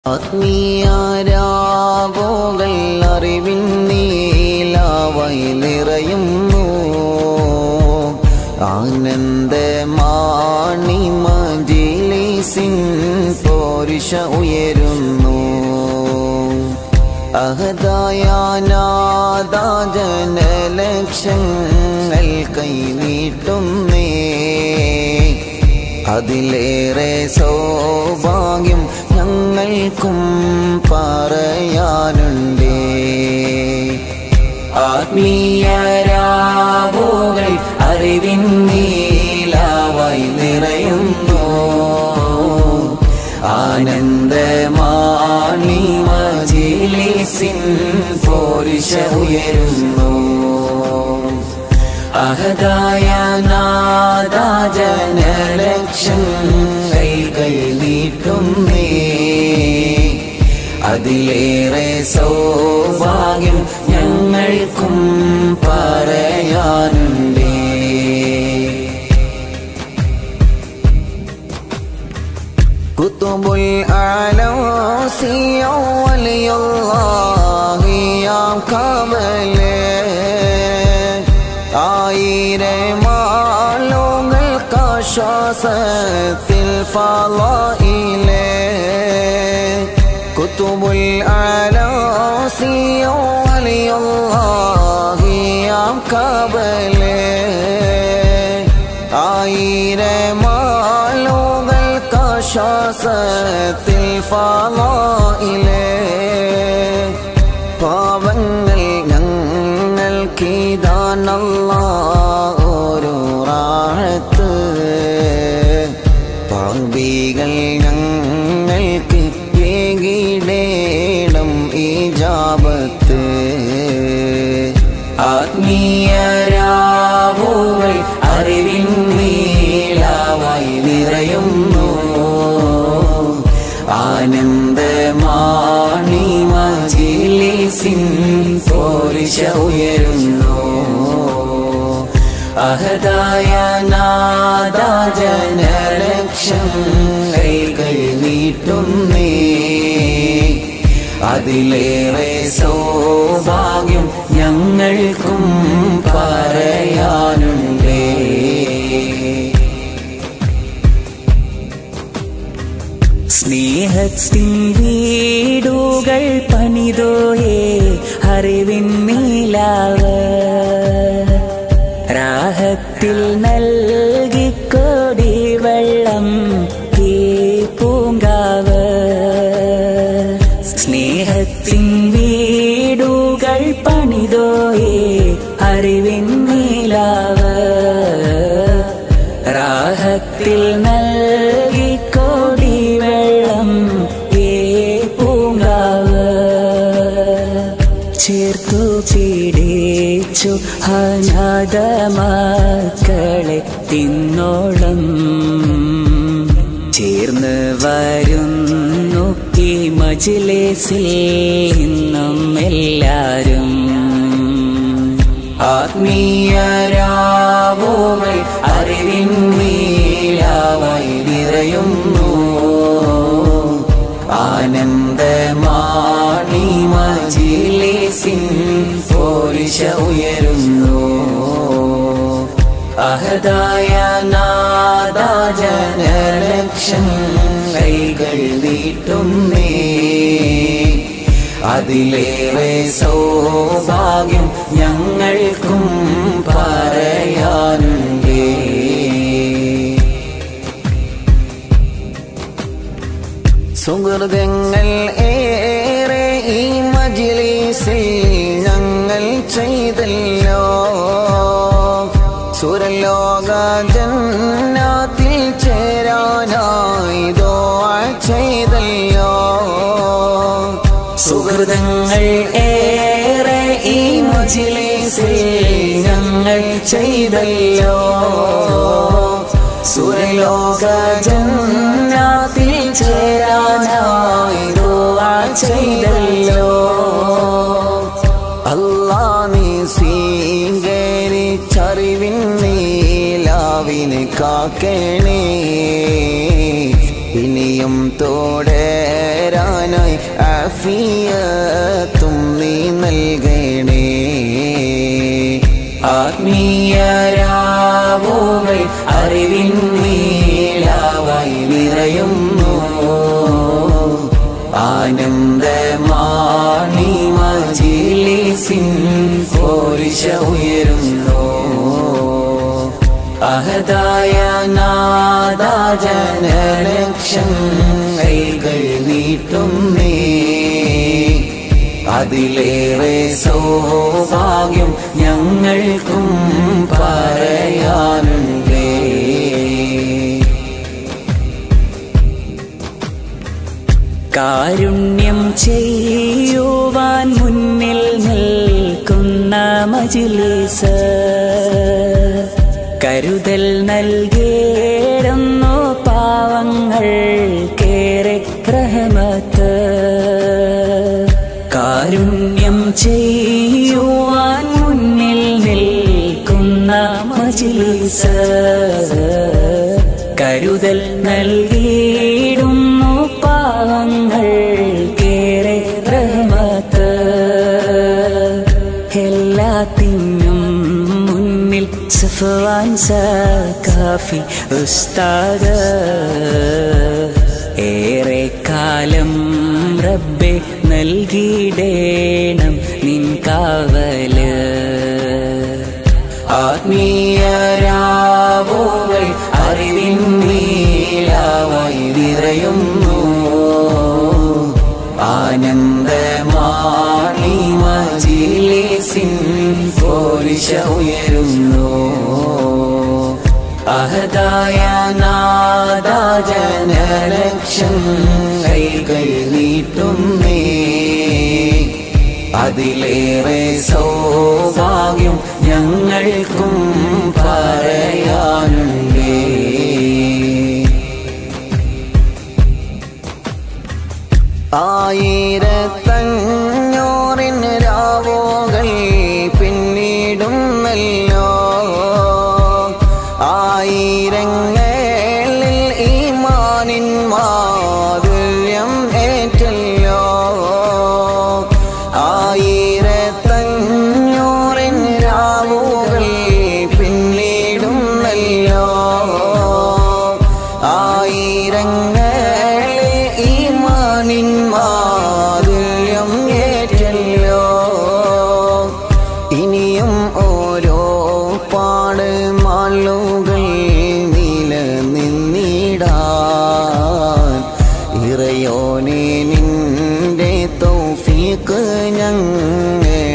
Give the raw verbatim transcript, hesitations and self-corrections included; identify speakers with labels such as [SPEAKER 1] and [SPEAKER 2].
[SPEAKER 1] ആത്മീയരാവുകൾ അറിവിൻ നീലാവായി നിറയുന്നു. ആനന്ദമാണി മജ്‌ലിസിൻ പോരിഷ ഉയരുന്നു. അഹദായ നാദ ജനലക്ഷങ്ങൾ കൈനീട്ടുന്നേ. അതിലേറെ സൗഭാഗ്യം ഞങ്ങൾക്കും പറയാനുണ്ടേ. ആത്മീയരാവുകൾ അറിവിൻ നീലാവായി നിറയുന്നു. ആനന്ദമാണി മജ്‌ലിസിൻ പോരിഷ ഉയരുന്നു. അഹദായ നാദ ജനലക്ഷങ്ങൾ കൈനീട്ടുന്നേ. അതിലേറെ സൗഭാഗ്യം ഞങ്ങൾക്കും പറയാനുണ്ടേ. കുതുബുൽ അലൗസിയ വലിയുള്ളാഹി യാ കമലേ. ആയിരമാളുകൾക്കാശ്വാസത്തിൽ ഫളായിലേ. കുതുബുൽ അലൗസിയ വലിയുള്ളാഹി യാ കമലേ. ആയിരമാളുകൾക്കാശ്വാസത്തിൽ ഫളായിലേ. പാവങ്ങൾ ഞങ്ങൾക്കിതാനല്ലാഹ് ഒരു റാഹത്ത്. പാപികൾ ഞങ്ങൾക്ക് ഏകിടേണം ഇജാബത്ത്. ആത്മീയരാവുകൾ അറിവിൻ നീലാവായി നിറയുന്നു. ആനന്ദമാണി മജ്‌ലിസിൻ പോരിഷ ഉയരുന്നു. അഹദായ നാദ ജനലക്ഷങ്ങൾ കൈനീട്ടുന്നേ. അതിലേറെ സൗഭാഗ്യം ഞങ്ങൾക്കും പറയാനുണ്ടേ.
[SPEAKER 2] സ്നേഹത്തിൻ വീടുകൾ പണിതോയേ അറിവിൻ നീലാവ്. രാഹത്തിൽ നൽകിക്കോടി വെള്ളം ഈ പൂങ്കാവ്. സ്നേഹത്തിൻ വീടുകൾ പണിതോയേ അറിവിൻ നീലാവ്. രാഹത്തിൽ നൽകിക്കോടി വെള്ളം ഈ പൂങ്കാവ്. ചേർത്തു പിടിച്ചു അനാഥ മക്കളെ തിന്നോളം. ചേർന്ന് വരുന്നു ഈ മജ്‌ലിസിൽ ഇന്നും എല്ലാരും.
[SPEAKER 1] ആത്മീയരാവുകൾ അറിവിൻ നീലാവായി നിറയുന്നു. ആനന്ദമാണി മജ്‌ലിസിൻ പോരിഷ ഉയരുന്നു. അഹദായ നാദ ജനലക്ഷങ്ങൾ കൈനീട്ടുന്നേ. അതിലേറെ സൗഭാഗ്യം ഞങ്ങൾക്കും പറയാനുണ്ടേ. സുഹൃതങ്ങൾ ഏറെ ഈ മജ്‌ലിസിൽ ഞങ്ങൾ ചെയ്തല്ലോ. സുരലോക ജന്നാത്തിൽ ചേരാനായി ദുആ ചെയ്തല്ലോ.
[SPEAKER 2] സുഹൃതങ്ങൾ ഏറെ ഈ മജ്‌ലിസിൽ ഞങ്ങൾ ചെയ്തല്ലോ. സുരലോക ജന്നാത്തിൽ ചേരാനായി ദുആ ചെയ്തല്ലോ.
[SPEAKER 1] അല്ലാ നീ സ്വീകരിച്ചറിവിൻ നീലാവിനെ കാക്കണേ. ഇനിയും തുടരാന ഏറെയായി ആഫിയത്തും നീ നൽകണേ.
[SPEAKER 2] ആത്മീയരാവുകൾ അറിവിൻ നീലാവായി നിറയുന്നു. ആനന്ദമാണി മജ്‌ലിസിൻ പോരിശ ഉയരുന്നു. അഹദായ നാദാ ജനലക്ഷം കൈകൾ നീട്ടുന്നേ. അതിലേറെ സൗഭാഗ്യം ഞങ്ങൾക്കും പറയാനുണ്ടേ. കാരുണ്യം ചെയ്യുവാൻ മുന്നിൽ നിൽക്കുന്ന മജ്‌ലിസ് കരുതൽ നൽകിയിടുന്നു പാവങ്ങൾക്കേറെ റഹ്മത്ത്. കാരുണ്യം ചെയ്യുവാൻ മുന്നിൽ നിൽക്കുന്ന മജ്‌ലിസ് കരുതൽ നൽകിയിടുന്നു പാവങ്ങൾക്കേറെ റഹ്മത്ത്. എല്ലാത്തിനും മുന്നിൽ സഫ്വാൻ സഖാഫി ഉസ്താദ് ഏറെ കാലം റബ്ബെ നൽകിയിടേണം നിൻ കാവല്. ആത്മീയരാവുകൾ അറിവിൻ നീലാവായി നിറയുന്നു. ആനന്ദമാണി മജ്‌ലിസിൻ പോരിശ ഉയരുന്നു. അഹദായ നാദാ ജനലക്ഷം കൈകൾ നീട്ടുന്നേ. അതിലേറെ സൗഭാഗ്യം ഞങ്ങൾക്കും പറയാനുണ്ടേ.
[SPEAKER 1] ആയിരത്തഞ്ഞൂറിന് രാവുകൾ പിന്നിടുന്നല്ലോ. ആയിരങ്ങളിൽ ഈമാനിൻ മാധുര്യം ഏറ്റല്ലോ. ആയിരത്തഞ്ഞൂറിന് രാവുകൾ പിന്നിടുന്നല്ലോ. ആയിരങ്ങളിൽ ഈമാനിൻ മാധുര്യം ഏറ്റല്ലോ. ഇനിയും ഓരോ പാട് മാളുകൾ നിലനിന്നിടാൻ ഇറയോനെ നിന്റെ തൗഫീഖ് ഞങ്ങളെ